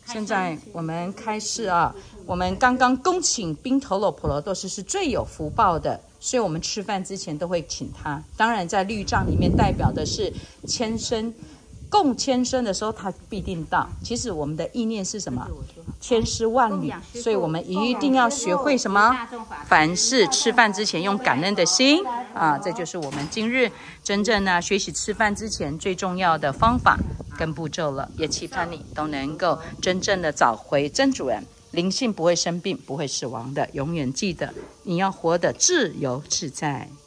现在我们开始啊，我们刚刚恭请宾头罗普罗多斯是最有福报的，所以我们吃饭之前都会请他。当然，在律藏里面代表的是千生，共千生的时候他必定到。其实我们的意念是什么？千丝万缕，所以我们一定要学会什么？凡事吃饭之前用感恩的心啊，这就是我们今日真正呢学习吃饭之前最重要的方法跟步骤了。也期盼你都能够真正的找回真主人，灵性不会生病，不会死亡的，永远记得你要活得自由自在。